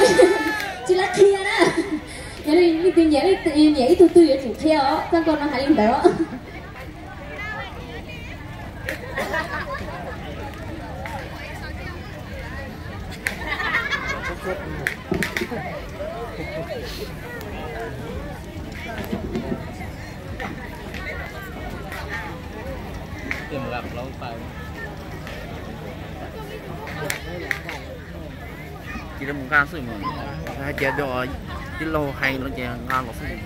chỉ là kia đó nhà này mình tìm nhảy nhảy từ từ để chủ theo con nó hay lên đó tìm gặp lâu tay chỉ là một ca sử dụng hai chế độ chỉ lâu hay nó chỉ ngon một phút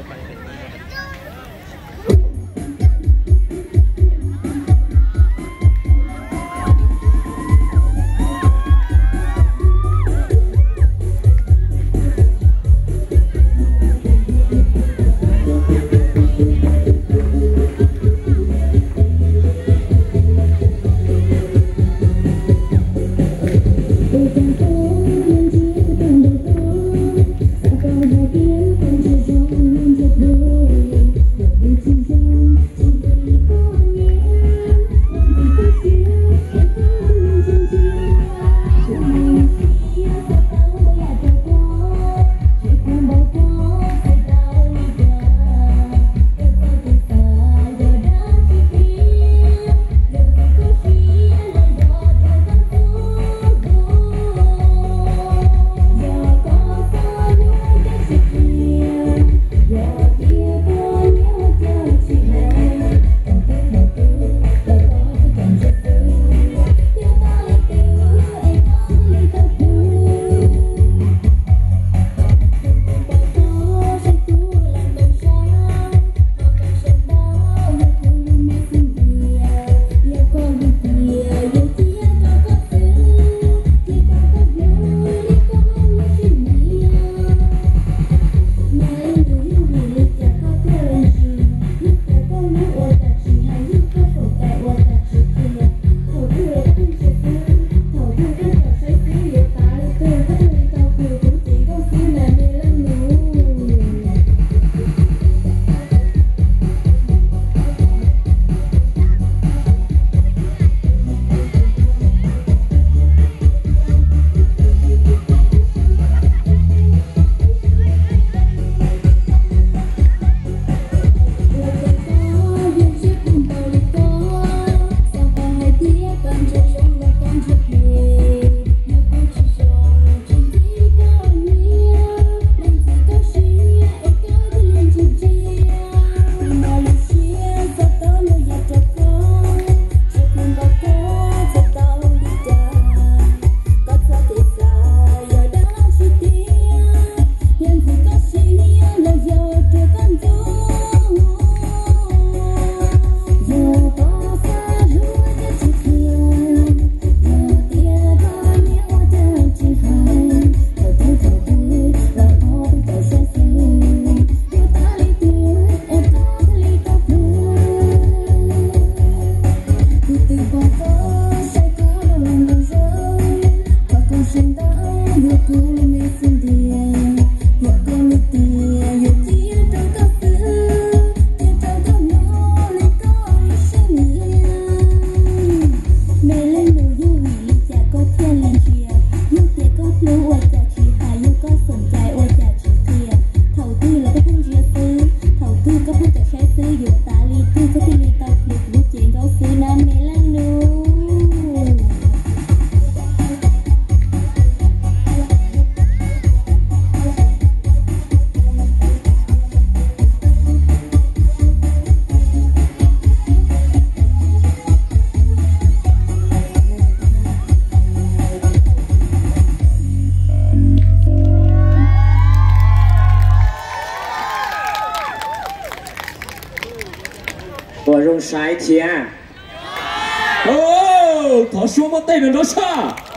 我用筛钱。哦，他说我对面着啥？